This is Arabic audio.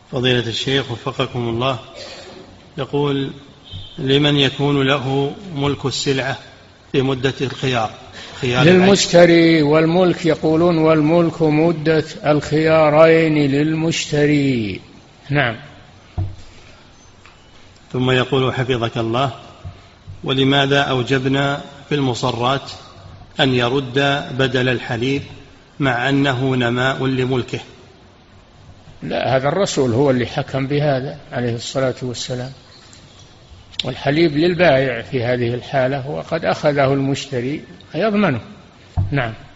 فضيلة الشيخ وفقكم الله، يقول: لمن يكون له ملك السلعة في مدة الخيار للمشتري، والملك يقولون والملك مدة الخيارين للمشتري. نعم. ثم يقول حفظك الله: ولماذا أوجبنا في المصرات أن يرد بدل الحليب مع أنه نماء لملكه؟ لا، هذا الرسول هو اللي حكم بهذا عليه الصلاة والسلام، والحليب للبائع في هذه الحالة، وقد أخذه المشتري يضمنه. نعم.